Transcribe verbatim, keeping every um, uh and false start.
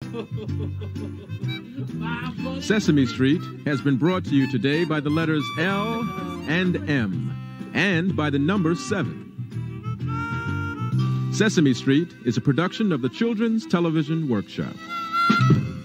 Sesame Street has been brought to you today by the letters L and M, and by the number seven. Sesame Street is a production of the Children's Television Workshop.